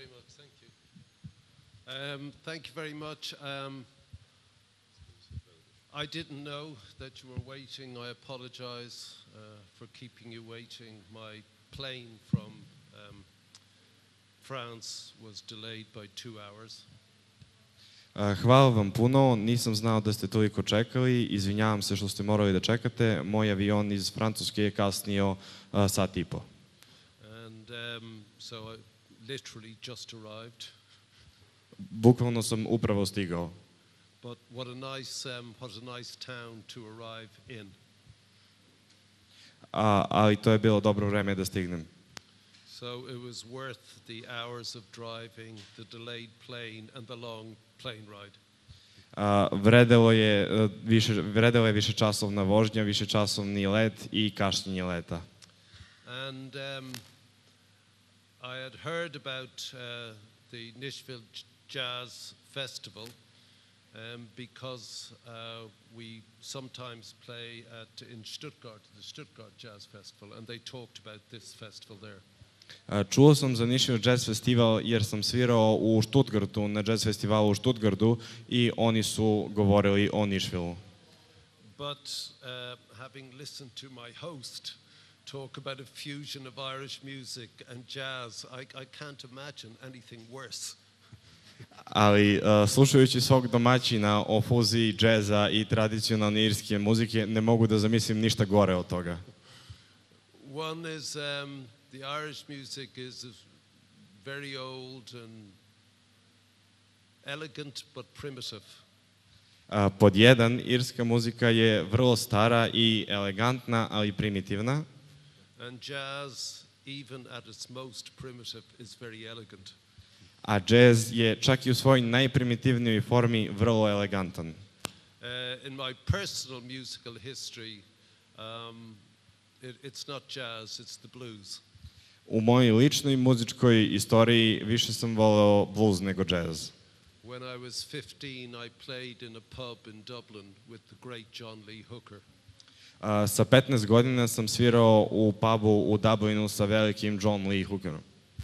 very much. Thank you. Thank you very much. I didn't know that you were waiting. I apologize for keeping you waiting. My plane from France was delayed by 2 hours. Hvala vam puno, nisam znao da ste toliko čekali, izvinjavam se što ste morali da čekate, moj avion iz Francuske je kasnio sat i po. And so I literally just arrived. Bukvalno sam upravo stigao. But what a nice town to arrive in. Ali to je bilo dobro vreme da stignem. So it was worth the hours of driving, the delayed plane and the long plane ride. Vredelo je višečasovna vožnja, višečasovni let i kašnjenje leta. And I had heard about the Nashville Jazz Festival because we sometimes play in Stuttgart, the Stuttgart Jazz Festival, and they talked about this festival there. Čuo sam za Nashville Jazz Festival jer sam svirao u Stuttgartu, na jazz festivalu u Stuttgartu i oni su govorili o Nashvilleu. But having listened to my host talk about a fusion of Irish music and jazz, I can't imagine anything worse. Ali slušajući svog domaćina o fuziji džeza i tradicionalne irske muzike, ne mogu da zamislim ništa gore od toga. One is the Irish music is very old and elegant but primitive. Pod jedan, irska muzika je vrlo stara i elegantna, ali primitivna. And jazz, even at its most primitive, is very elegant. A džez je čak i u svojoj najprimitivnijoj formi vrlo elegantan. In my personal musical history, it's not jazz, it's the blues. U mojoj ličnoj muzičkoj istoriji više sam voleo blues nego džez. When I was 15, I played in a pub in Dublin with the great John Lee Hooker. Sa 15 godina sam svirao u pubu u Dublinu sa velikim John Lee Hookerom.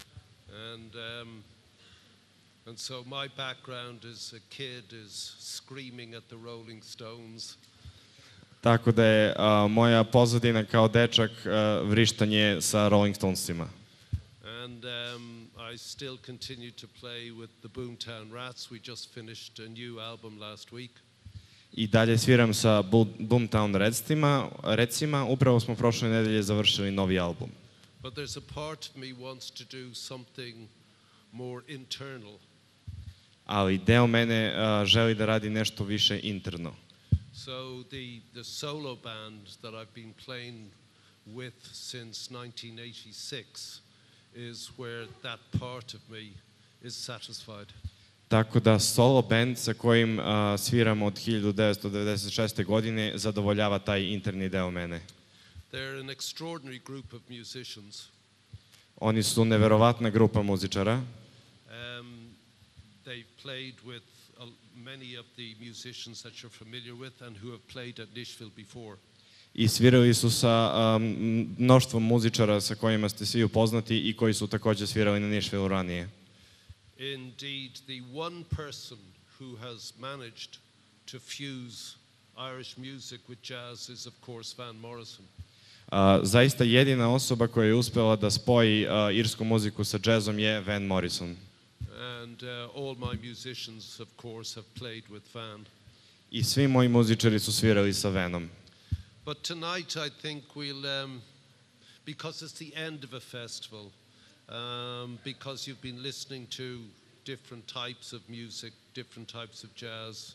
And so my background as a kid is screaming at the Rolling Stones. Tako da je moja pozadina kao dečak vrištanje sa Rolling Stonesima. And I still continue to play with the Boomtown Rats. We just finished a new album last week. I dalje sviram sa Boomtown Ratsima. Upravo smo prošle nedelje završili novi album. But there's a part of me wants to do something more internal. Ali deo mene želi da radi nešto više interno. So the solo band that I've been playing with since 1986 is where that part of me is satisfied. Tako da solo band sa kojim sviram od 1996. godine zadovoljava taj interni deo mene. They're an extraordinary group of musicians. Oni su neverovatna grupa muzičara. They've played with many of the musicians that you're familiar with and who have played at Nashville before. I svirali su sa mnoštvom muzičara sa kojima ste svi upoznati i koji su takođe svirali na Nashvilleu ranije. Indeed, the one person who has managed to fuse Irish music with jazz is of course Van Morrison. Zaista jedina osoba koja je uspela da spoji irsku muziku sa džezom je Van Morrison. And all my musicians of course have played with Van. I svi moji muzičari su svirali sa Vanom. But tonight I think we'll because it's the end of a festival, because you've been listening to different types of music, different types of jazz.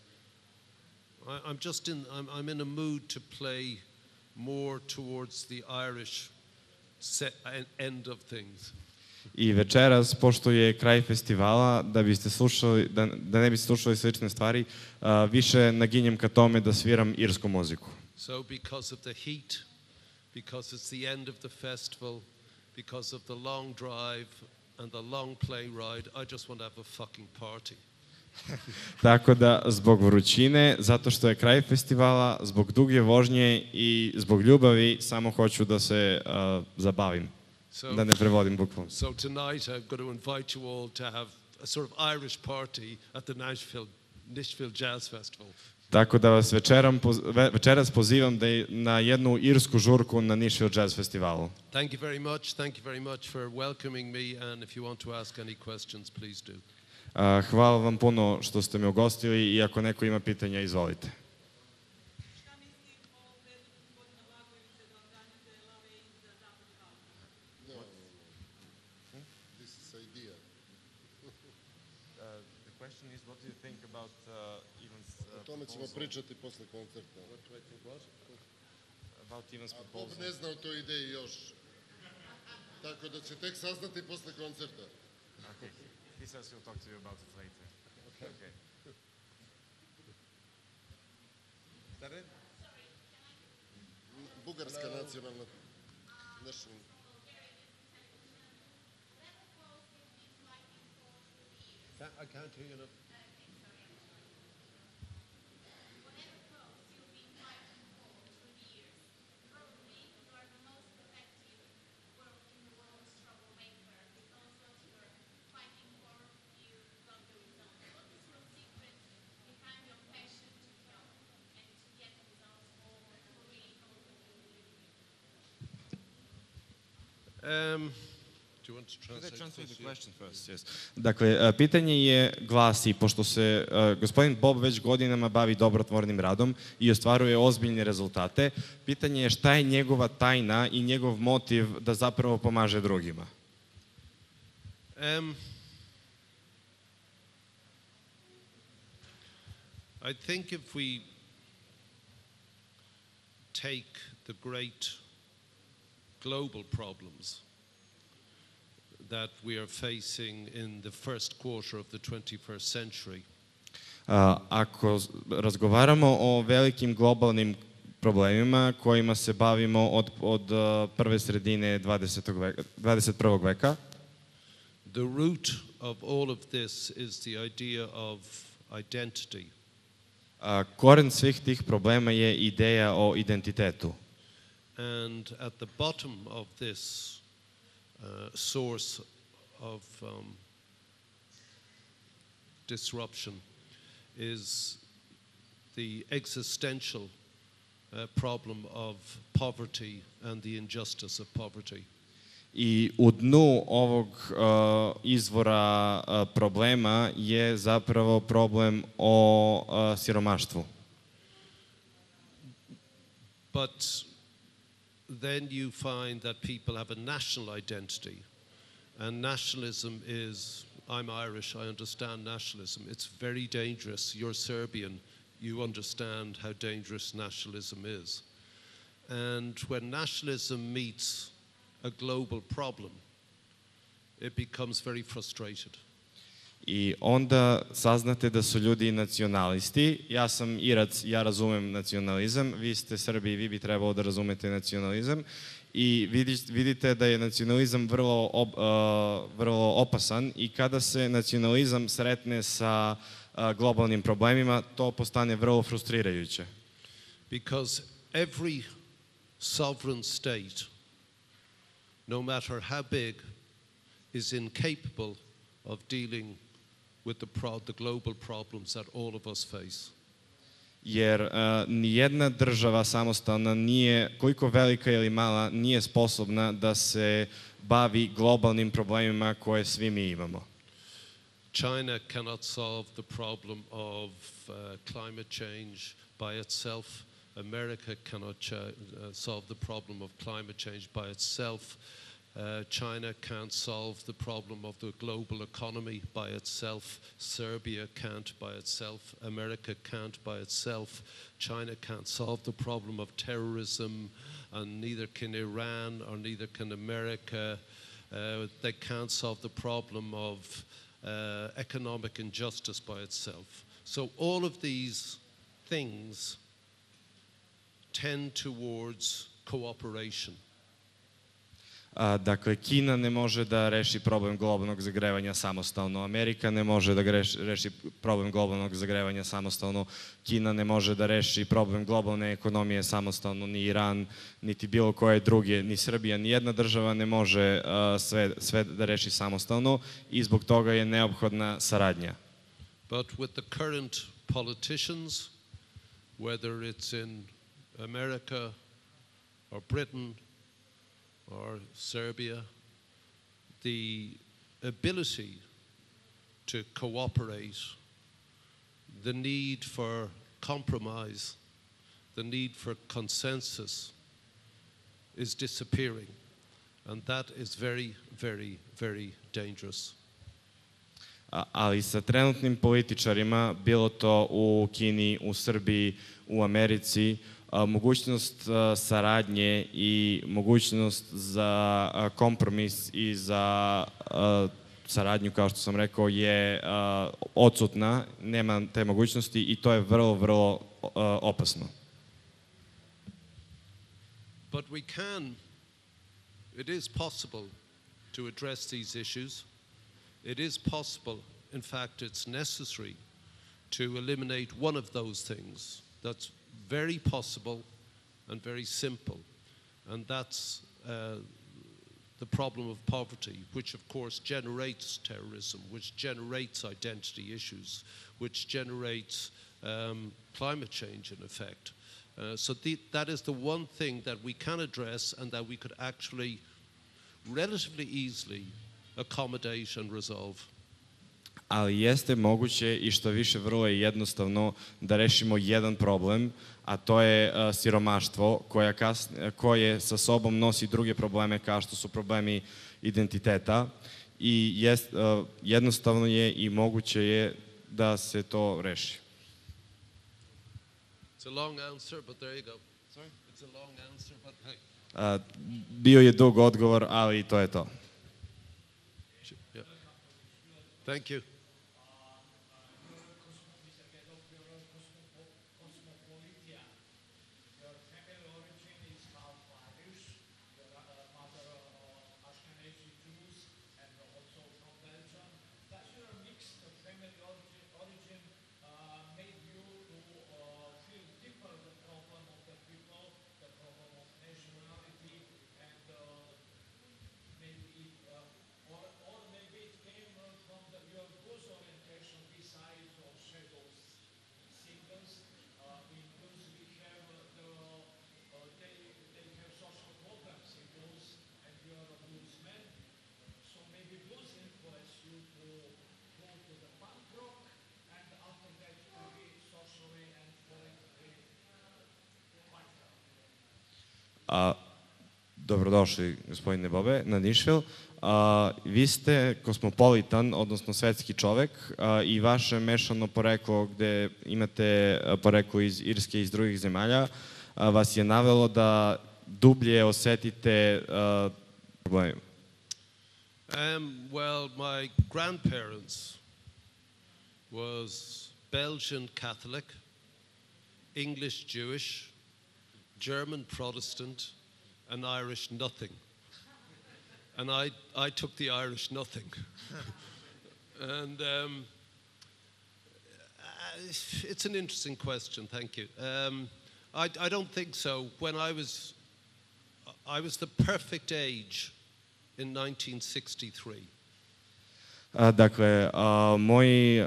I'm in a mood to play more towards the Irish end of things. I večeras, pošto je kraj festivala, da ne biste slušali slične stvari, više naginjem ka tome da sviram irsku muziku. So because of the heat, because it's the end of the festival, because of the long drive and the long plane ride, I just want to have a fucking party. Tako da, zbog vrućine, zato što je kraj festivala, zbog duge vožnje i zbog ljubavi, samo hoću da se zabavim. da ne prevodim bukvalno. So tonight I'm going to invite you all to have a sort of Irish party at the Nashville Jazz Festival. Tako da vas večeras pozivam na jednu irsku žurku na Nashville Jazz Festivalu. Thank you very much. Thank you very much for welcoming me, and if you want to ask any questions, please do. Hvala vam puno što ste me ugostili i ako neko ima pitanja, izvolite. Šta misli o predlogu gospodina Blagojevića da organizuje Lave in za Zapadni Balkan? No. This is idea. The question is, what do you think about Ivan's O tome ćemo pričati posle koncerta. About Ivan's A Bob proposal? ne zna o toj ideji još. Tako da će tek saznati posle koncerta. Okay. He says he'll talk to you about it later. Okay. Is that it? Bugarska nacionalna... national- I can't hear you. Do you want to translate the this? question first? Yes. Dakle, pitanje je glasi, pošto se gospodin Bob već godinama bavi dobrotvornim radom i ostvaruje ozbiljne rezultate, pitanje je šta je njegova tajna i njegov motiv da zapravo pomaže drugima. I think if we take the great global problems that we are facing in the first quarter of the 21st century, Ako razgovaramo o velikim globalnim problemima kojima se bavimo od prve sredine 21. veka, the root of all of this is the idea of identity. Koren svih tih problema je ideja o identitetu. And at the bottom of this source of disruption is the existential problem of poverty and the injustice of poverty. I u dnu ovog izvora problema je zapravo problem o siromaštvu. But then you find that people have a national identity, and nationalism is, I'm Irish, I understand nationalism. It's very dangerous. You're Serbian, you understand how dangerous nationalism is. And when nationalism meets a global problem, it becomes very frustrated. I onda saznate da su ljudi nacionalisti. Ja sam Irac, ja razumem nacionalizam, vi ste Srbi i vi bi trebalo da razumete nacionalizam. I vidite da je nacionalizam vrlo opasan i kada se nacionalizam sretne sa globalnim problemima, to postane vrlo frustrirajuće. Because every sovereign state, no matter how big, is incapable of dealing with the global problems that all of us face. Jer nijedna država samostalna nije, koliko velika ili mala, nije sposobna da se bavi globalnim problemima koje svi mi imamo. China cannot solve the problem of climate change by itself. America cannot solve the problem of climate change by itself. China can't solve the problem of the global economy by itself. Serbia can't by itself. America can't by itself. China can't solve the problem of terrorism, and neither can Iran or neither can America. They can't solve the problem of economic injustice by itself. So all of these things tend towards cooperation. Dakle, Kina ne može da reši problem globalnog zagrevanja samostalno, Amerika ne može da reši problem globalnog zagrevanja samostalno, Kina ne može da reši problem globalne ekonomije samostalno, ni Iran, niti bilo koje druge, ni Srbija, ni jedna država ne može sve da reši samostalno i zbog toga je neophodna saradnja. But with the current politicians, whether it's in America or Britain or Serbia, the ability to cooperate, the need for compromise, the need for consensus is disappearing. And that is very, very, very dangerous. Ali sa trenutnim političarima, bilo to u Kini, u Srbiji, u Americi, mogućnost saradnje i mogućnost za kompromis i za saradnju, kao što sam rekao, je odsutna, nema te mogućnosti i to je vrlo, vrlo opasno. But it is possible to address these issues. It is possible, in fact, it's necessary to eliminate one of those things. That's very possible and very simple, and that's the problem of poverty, which of course generates terrorism, which generates identity issues, which generates climate change in effect. So that is the one thing that we can address and that we could actually relatively easily accommodate and resolve. Ali jeste moguće i što više vrlo je jednostavno da rešimo jedan problem, a to je siromaštvo koje sa sobom nosi druge probleme kao što su problemi identiteta i jednostavno je i moguće je da se to reši. It's a long answer, but there you go. Sorry? It's a long answer, but hey. Bio je dug odgovor, ali to je to. Yeah. Thank you. Dobrodošli, gospodine Bobe, na Nišvil. Vi ste kosmopolitan, odnosno svetski čovek i vaše mešano poreklo gde imate poreklo iz Irske i iz drugih zemalja vas je navelo da dublje osetite probleme. Well, my grandparents was Belgian Catholic, English Jewish, German Protestant, and Irish nothing. And I took the Irish nothing. And it's an interesting question, thank you. I don't think so. When I was the perfect age in 1963. Dakle, moji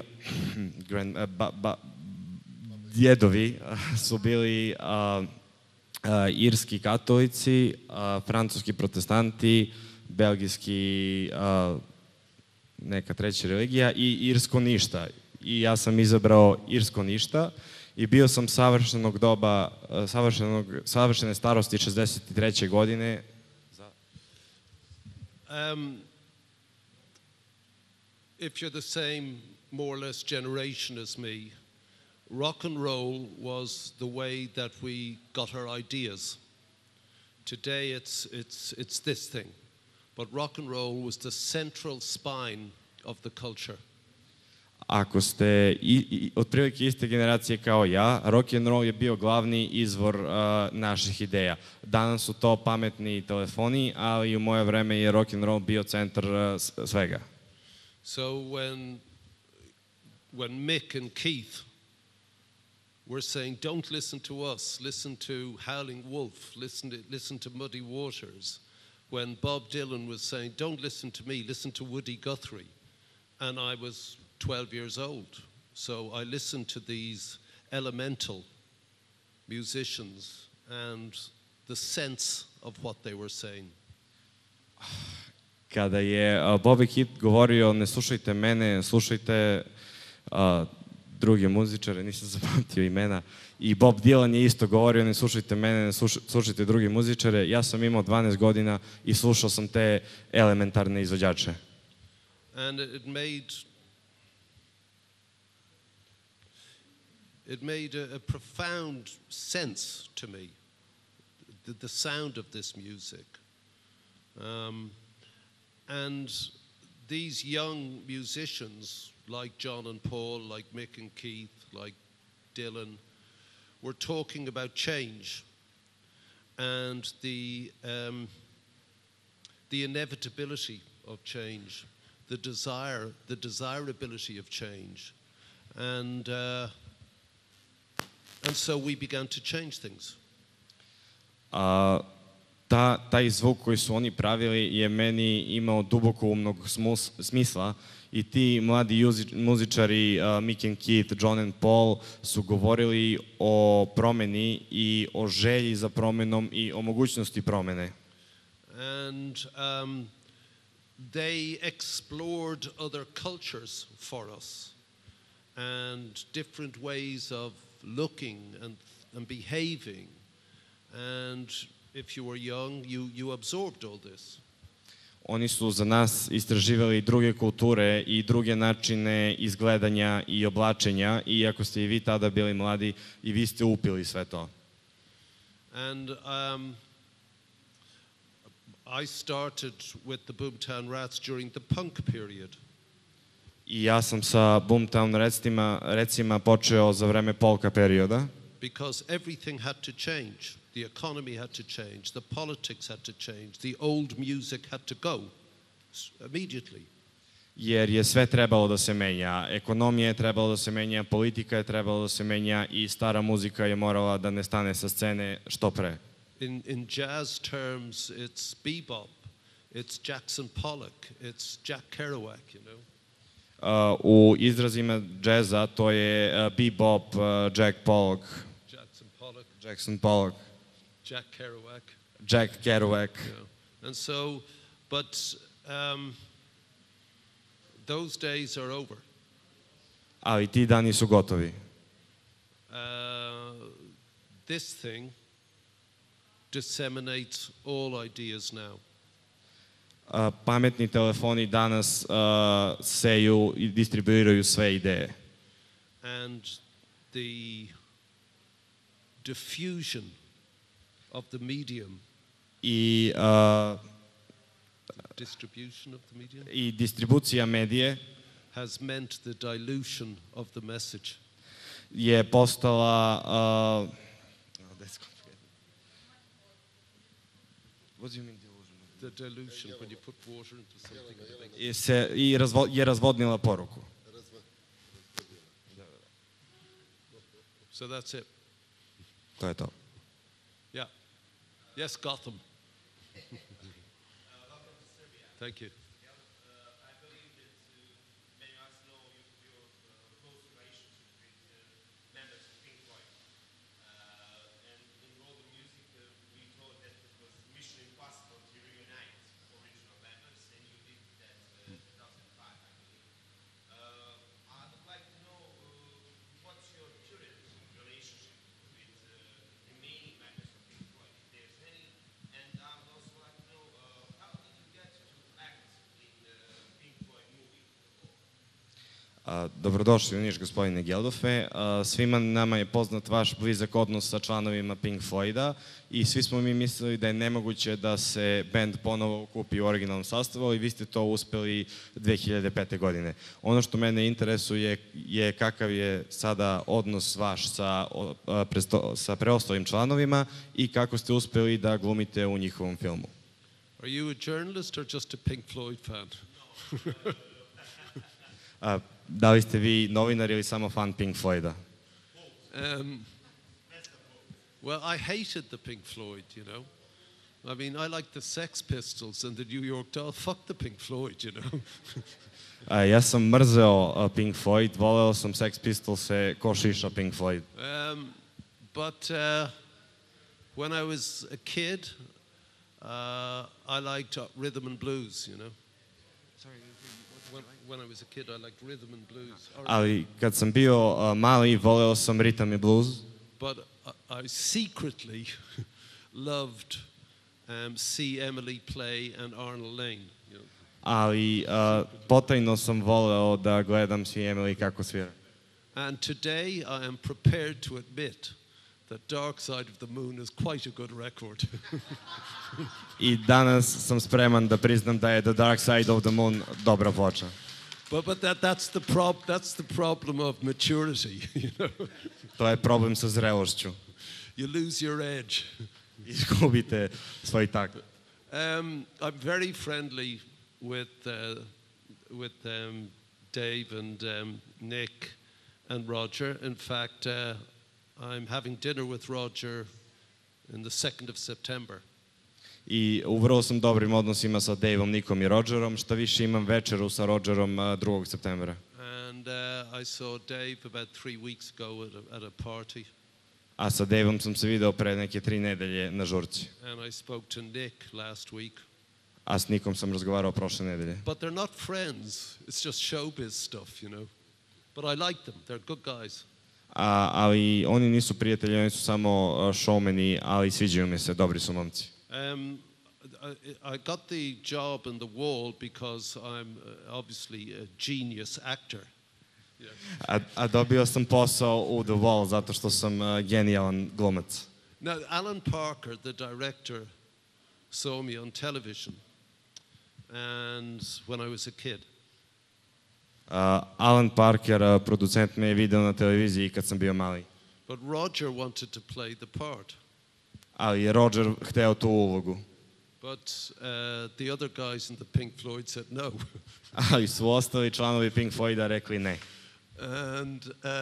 djedovi su bili irski katolici, francuski protestanti, belgijski neka treća religija i irsko ništa. I ja sam izabrao irsko ništa i bio sam savršenog doba, savršene starosti 63. godine. If you're the same, more or less, generation as me, rock and roll was the way that we got our ideas. Today it's this thing, but rock and roll was the central spine of the culture. Ako ste otprilike iste generacije kao ja, rock and roll je bio glavni izvor naših ideja. Danas su to pametni telefoni, ali u moje vreme je rock and roll bio centar svega. So when Mick and Keith were saying, don't listen to us, listen to Howling Wolf, listen to Muddy Waters. When Bob Dylan was saying, don't listen to me, listen to Woody Guthrie. And I was 12 years old. So I listened to these elemental musicians and the sense of what they were saying. Kada je Bobby Keith govorio, ne slušajte mene, slušajte druge muzičare, nisam zapamtio imena, i Bob Dylan je isto govorio, ne slušajte mene, ne slušajte druge muzičare. Ja sam imao 12 godina i slušao sam te elementarne izvođače. And it made a profound sense to me, the sound of this music. And these young musicians, like John and Paul, like Mick and Keith, like Dylan, were talking about change and the inevitability of change, the desirability of change, and so we began to change things. Taj zvuk koji su oni pravili je meni imao duboko umnog smisla i ti mladi muzičari, Mick and Keith, John and Paul, su govorili o promeni i o želji za promenom i o mogućnosti promene. And they explored other cultures for us and different ways of looking and behaving. And if you were young, you absorbed all this. Oni su za nas istraživali druge kulture i druge načine izgledanja i oblačenja, i ako ste i vi tada bili mladi, i vi ste upili sve to. And I started with the Boomtown Rats during the punk period. I ja sam sa Boomtown Ratsima počeo za vreme polka perioda. Because everything had to change. The economy had to change, the politics had to change, the old music had to go immediately. Jer je sve trebalo da se menja. Ekonomija je trebalo da se menja, politika je trebalo da se menja i stara muzika je morala da ne stane sa scene što pre. In jazz terms, it's bebop, it's Jackson Pollock, it's Jack Kerouac, you know. U izrazima džeza to je bebop, Jack Pollock, Jack Kerouac. Yeah. And so, but those days are over. Ali ti dani su gotovi. This thing disseminates all ideas now. Pametni telefoni danas seju i distribuiraju sve ideje. And the diffusion of the medium. I distribution of the medium. I distribucija medije has meant the dilution of the message. Je postala What do you mean dilution? The dilution, when you put water into something. Je razvodnila poruku. So that's it. To je to. Yeah. Yes, Gotham. Thank you. Dobrodošli u Niš, gospodine Geldofe. Svima nama je poznat vaš blizak odnos sa članovima Pink Floyda i svi smo mi mislili da je nemoguće da se band ponovo okupi u originalnom sastavu, i vi ste to uspeli 2005. godine. Ono što mene interesuje je kakav je sada odnos vaš sa preostalim članovima i kako ste uspeli da glumite u njihovom filmu. Are you a journalist or just a Pink Floyd fan? Da li ste vi novinar ili samo fan Pink Floyda? Well, I hated the Pink Floyd, you know. I mean, I like the Sex Pistols and the New York Dolls. Fuck the Pink Floyd, you know. Ja sam mrzeo Pink Floyd, voleo sam Sex Pistolse ko šiša Pink Floyd. But when I was a kid, I liked rhythm and blues, you know. Sorry, when I was a kid, I liked rhythm and blues. Ali kad sam bio mali, voleo sam ritam i blues. But I secretly loved See Emily Play and Arnold Layne. You know. Ali potajno sam voleo da gledam See Emily kako svira. And today I am prepared to admit that Dark Side of the Moon is quite a good record. I danas sam spreman da priznam da je The Dark Side of the Moon dobra ploča. But that's the problem of maturity, you know. To je problem sa zrelošću. You lose your edge. Izgubite svoj tak. I'm very friendly with Dave and Nick and Roger. In fact, I'm having dinner with Roger in the 2nd of September. I u vrlo sam dobrim odnosima sa Daveom, Nikom i Rogerom, šta više imam večeru sa Rogerom 2. septembra. And I saw Dave about 3 weeks ago at a party. A sa Daveom sam se video pre neke 3 nedelje na žurci. And I spoke to Nick last week. A s Nikom sam razgovarao prošle nedelje. But they're not friends. It's just showbiz stuff, you know. But I like them. They're good guys. Ali oni nisu prijatelji, oni su samo showmeni, ali sviđaju mi se, dobri su momci. I got the job in The Wall because I'm obviously a genius actor. A dobio sam posao u The Wall zato što sam genijalan glumac. Now, Alan Parker, the director, saw me on television and when I was a kid. Alan Parker, producent, me je video na televiziji kad sam bio mali. But Roger wanted to play the part. Ali je Roger hteo tu ulogu. But the other guys in the Pink Floyd said no. Ali su ostali članovi Pink Floyda rekli ne. And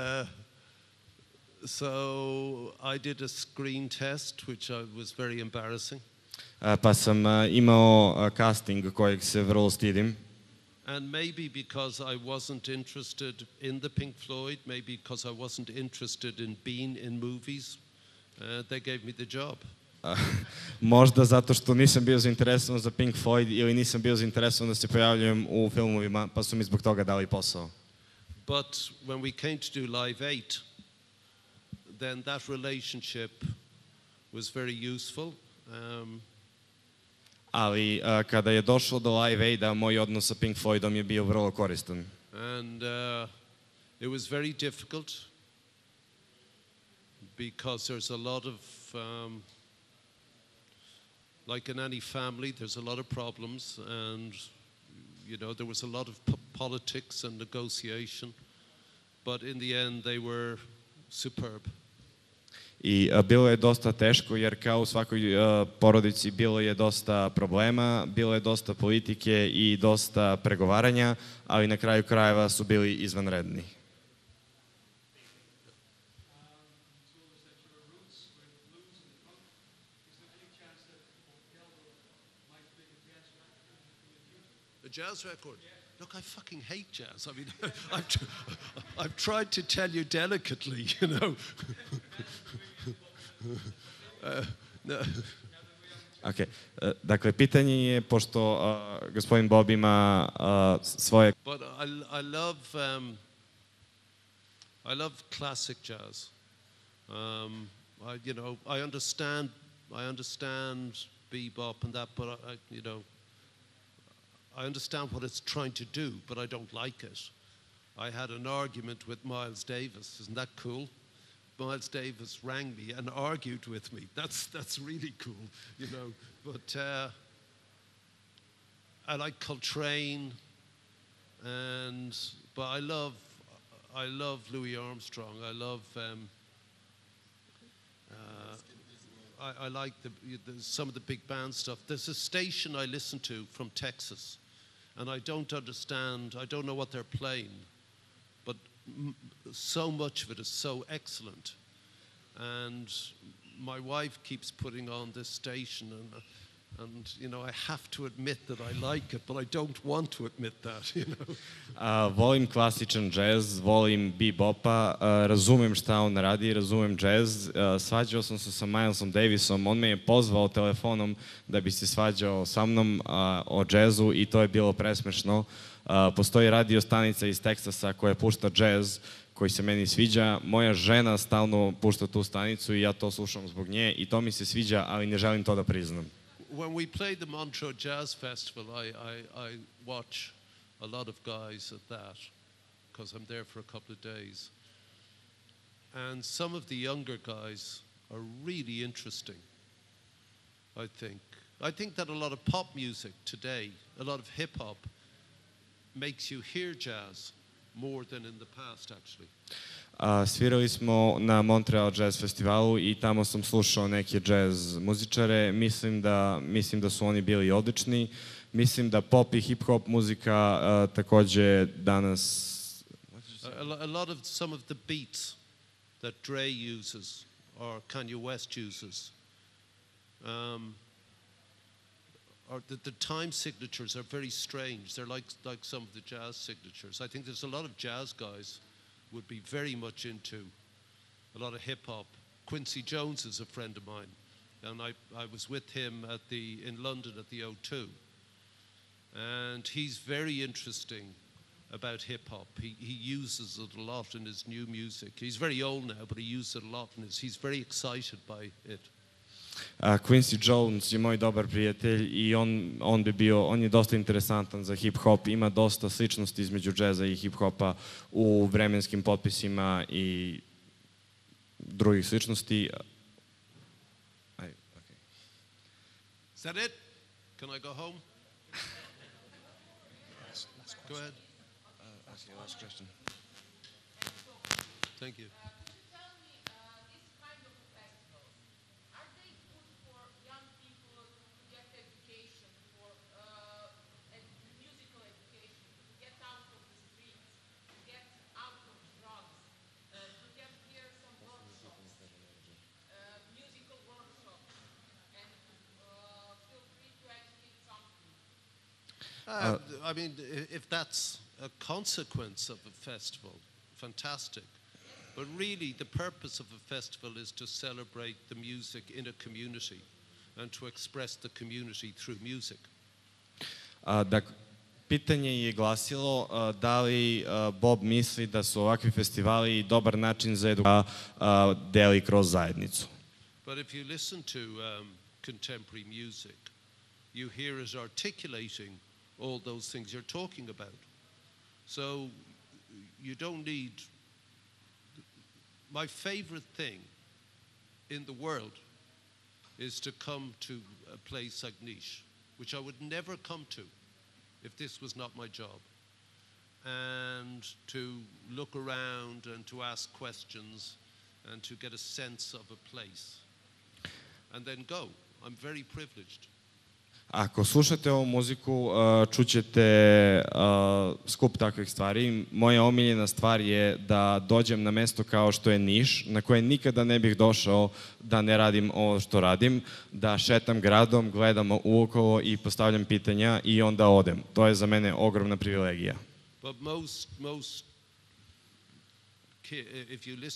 so I did a screen test, which was very embarrassing. Pa sam imao casting kojeg se vrlo stidim. And maybe because I wasn't interested in the Pink Floyd, maybe because I wasn't interested in being in movies, they gave me the job. Možda zato što nisam bio zainteresovan za Pink Floyd ili nisam bio zainteresovan da se pojavljujem u filmovima, pa su mi zbog toga dali posao. But when we came to do Live 8, then that relationship was very useful. Ali kada je došlo do Live Aida, moj odnos sa Pink Floydom je bio vrlo koristan. And it was very difficult because there's a lot of, like in any family, there's a lot of problems, and you know there was a lot of politics and negotiation, but in the end they were superb. I bilo je dosta teško jer kao u svakoj porodici bilo je dosta problema, bilo je dosta politike i dosta pregovaranja, ali na kraju krajeva su bili izvanredni. A jazz record? Look, I fucking hate jazz. I mean, I've tried to tell you delicately, you know. No. Okay. Dakle, pitanje je, pošto gospodin Bob ima svoje... But I love classic jazz. I understand bebop and that, but I understand what it's trying to do, but I don't like it. I had an argument with Miles Davis. Isn't that cool? Miles Davis rang me and argued with me. That's really cool, you know. But I like Coltrane, but I love Louis Armstrong. I like some of the big band stuff. There's a station I listen to from Texas, and I don't understand. I don't know what they're playing, but so much of it is so excellent. And my wife keeps putting on this station, and you know, I have to admit that I like it, but I don't want to admit that, you know. Volim klasičan džez, volim bebopa, razumem šta on radi, razumem džez. Svađao sam se sa Milesom Davisom, on me je pozvao telefonom da bi se svađao sa mnom o džezu i to je bilo presmešno. Postoji radio stanica iz Teksasa koja pušta džez, koji se meni sviđa. Moja žena stalno pušta tu stanicu i ja to slušam zbog nje i to mi se sviđa, ali ne želim to da priznam. When we played the Montreux Jazz Festival, I watch a lot of guys at that because I'm there for a couple of days. And some of the younger guys are really interesting, I think. I think that a lot of pop music today, a lot of hip-hop, makes you hear jazz more than in the past, actually. Svirali smo na Montreal Jazz Festivalu i tamo sam slušao neke jazz muzičare. Mislim da su oni bili odlični. Mislim da pop i hip-hop muzika takođe danas... A lot of some of the beats that Dre uses or Kanye West uses or the time signatures are very strange. They're like some of the jazz signatures. I think there's a lot of jazz guys would be very much into a lot of hip-hop. Quincy Jones is a friend of mine, and I was with him in London at the O2, and he's very interesting about hip-hop. He uses it a lot in his new music. He's very old now, but he uses it a lot, and he's very excited by it. Quincy Jones je moj dobar prijatelj i on je dosta interesantan za hip-hop, ima dosta sličnosti između džeza i hip-hopa u vremenskim potpisima i drugih sličnosti. Is that it? Can I go home? Go ahead. Ask your last question. Thank you. I mean, if that's a consequence of a festival, fantastic. But really, the purpose of a festival is to celebrate the music in a community and to express the community through music. Pitanje je glasilo da li Bob misli da su ovakvi festivali dobar način za edukaciju deli kroz zajednicu. But if you listen to contemporary music, you hear it articulating all those things you're talking about. So you don't need... My favorite thing in the world is to come to a place like Niš, which I would never come to if this was not my job, and to look around and to ask questions and to get a sense of a place and then go. I'm very privileged. Ako slušate ovu muziku, čućete skup takvih stvari. Moja omiljena stvar je da dođem na mesto kao što je Niš, na koje nikada ne bih došao da ne radim ovo što radim, da šetam gradom, gledam uokolo i postavljam pitanja i onda odem. To je za mene ogromna privilegija. But if you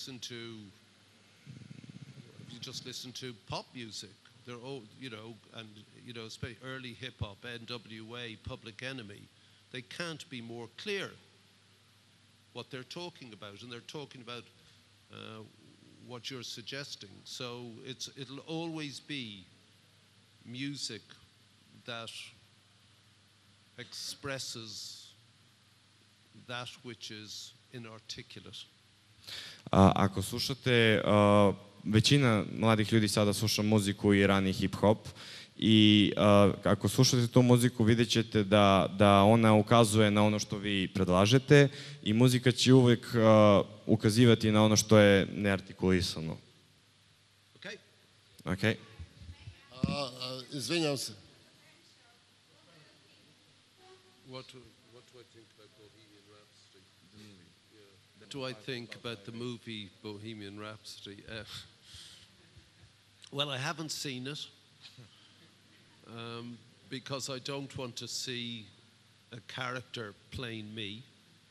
just listen to pop music, they're all, especially early hip-hop, NWA, Public Enemy, they can't be more clear what they're talking about, and they're talking about what you're suggesting. So it'll always be music that expresses that which is inarticulate. Ako slušate, većina mladih ljudi sada sluša muziku i rani hip-hop i ako slušate tu muziku vidjet ćete da ona ukazuje na ono što vi predlažete i muzika će uvek ukazivati na ono što je neartikulisano. Okay? Okay? Izvinjam se. What do I think about Bohemian Rhapsody? The movie. Yeah. What do I think about the movie Bohemian Rhapsody? Well, I haven't seen it because I don't want to see a character playing me.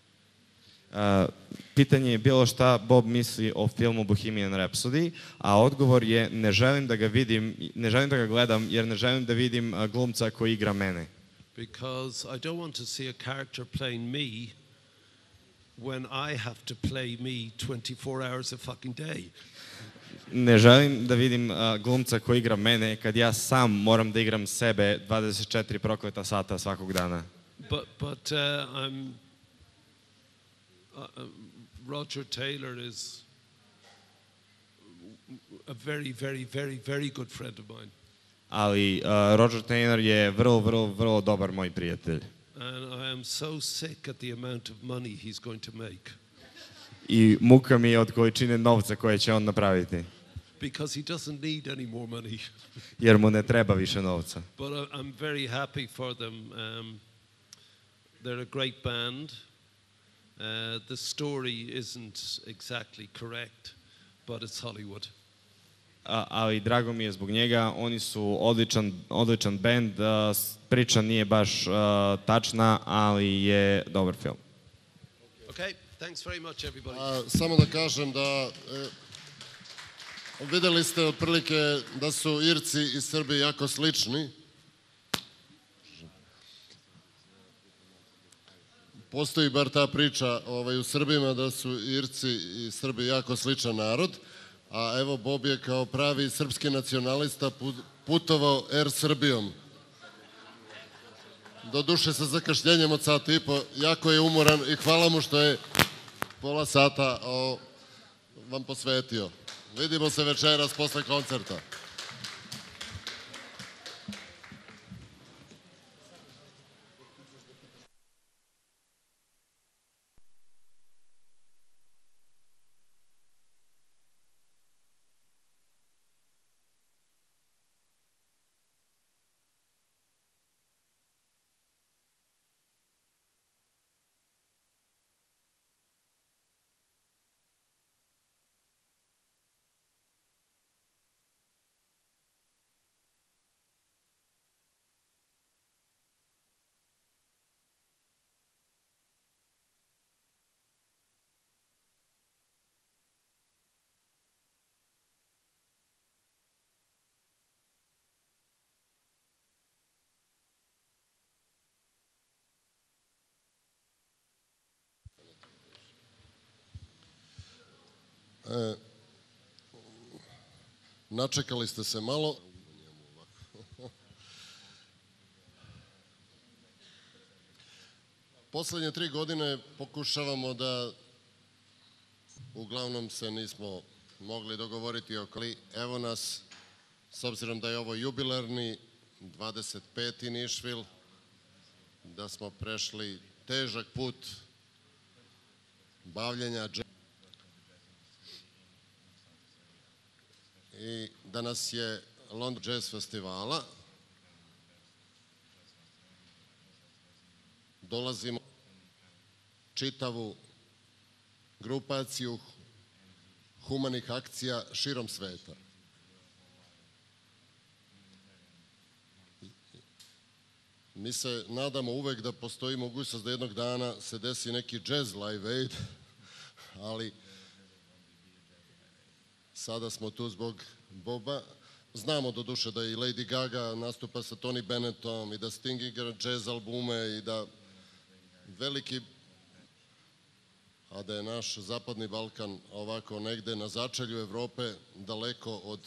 Pitanje je bilo šta Bob misli o filmu Bohemian Rhapsody, a odgovor je ne želim da ga vidim, ne želim da ga gledam jer ne želim da vidim glumca koji igra mene. Because I don't want to see a character playing me when I have to play me 24 hours a fucking day. Ne želim da vidim glumca koji igra mene kad ja sam moram da igram sebe 24 prokleta sata svakog dana. But Roger Taylor is a very, very, very, very good friend of mine. Ali Roger Taylor je vrlo dobar moj prijatelj. And I am so sick at the amount of money he's going to make. I muka mi je od količine novca koje će on napraviti. Because he doesn't need any more money. Jer mu ne treba više novca. But I'm very happy for them. They're a great band. The story isn't exactly correct, but it's Hollywood. Ali drago mi je zbog njega, oni su odličan bend, priča nije baš tačna, ali je dobar film. Okay, thanks very much everybody. Samo da kažem da videli ste otprilike da su Irci i Srbi jako slični. Postoji bar ta priča u Srbima da su Irci i Srbi jako sličan narod, a evo Bob je kao pravi srpski nacionalista putovao Air Srbijom. Doduše sa zakašnjenjem od sata i po, jako je umoran i hvala mu što je pola sata vam posvetio. Vidimo se večeras posle koncerta. Načekali ste se malo. Poslednje 3 godine pokušavamo da, uglavnom se nismo mogli dogovoriti oko, evo nas, s obzirom da je ovo jubilarni 25. Nišvil, da smo prešli težak put bavljenja i danas je London Jazz Festivala. Dolazimo čitavu grupaciju humanih akcija širom sveta. Mi se nadamo uvek da postoji mogućnost da jednog dana se desi neki jazz live aid, ali sada smo tu zbog Boba. Znamo do duše da i Lady Gaga nastupa sa Tony Bennettom i da Sting igra jazz albume i da veliki, a da je naš zapadni Balkan ovako negde na začelju Evrope, daleko od,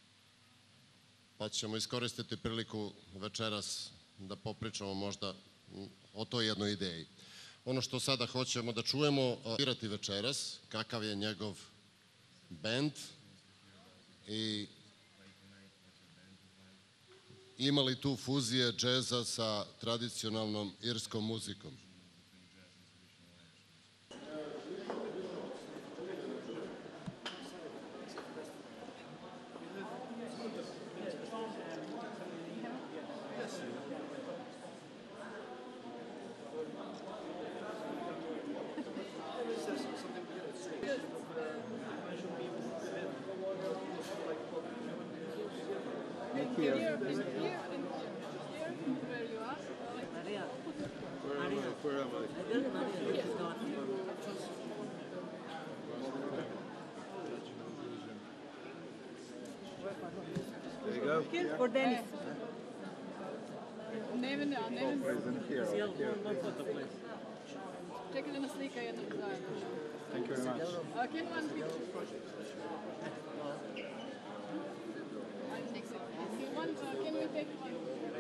pa ćemo iskoristiti priliku večeras da popričamo možda o toj jednoj ideji. Ono što sada hoćemo da čujemo, svirati večeras, kakav je njegov bend i ima li tu fuzije džeza sa tradicionalnom irskom muzikom. Here and here, where you are. Maria. Where am I? I don't know. She's gone. There you go. For Dennis. Nevin. Here, one photo, please. Čekaj da nas slika jednog zajedno. Thank you very much. Can one picture? Can we take one?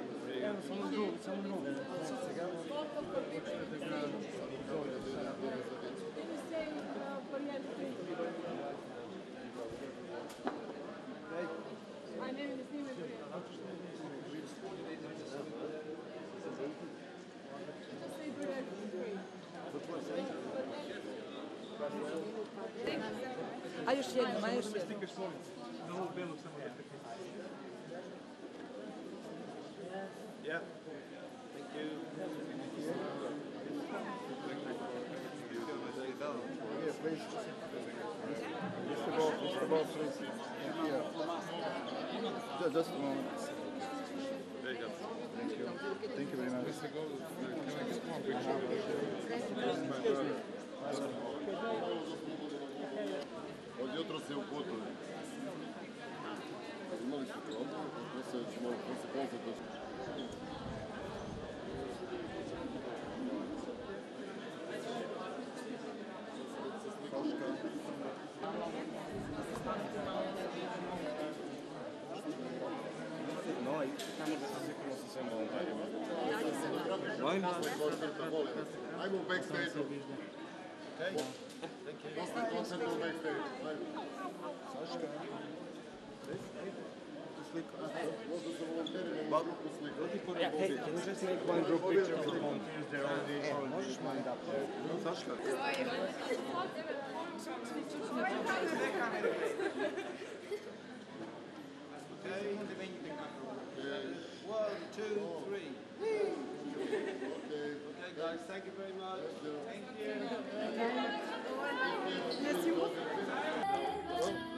Both of the pictures. Can you say Korean please? My name is Nima Korean. Just say Korean please. A još jednom, a još jednom. Yeah. Thank you. Here, please. Mr. Bob, please. Here. Just a moment. There you go. Thank you. Thank you very much. Od jutra se uputili. Imali ste problem? Da se konsultujete. No, i tamo da se slikamo sa svim volontarima. Ajmo u backstage. Okay. Posle koncerta u backstage. Saška. Možda se volonterima na grupu sliku. Hey, can you just make one group picture of the volunteers there already? Možeš mind up there? Saška. Okay. 1, 2, 3. Okay, guys, thank you very much. Thank you. Yes, you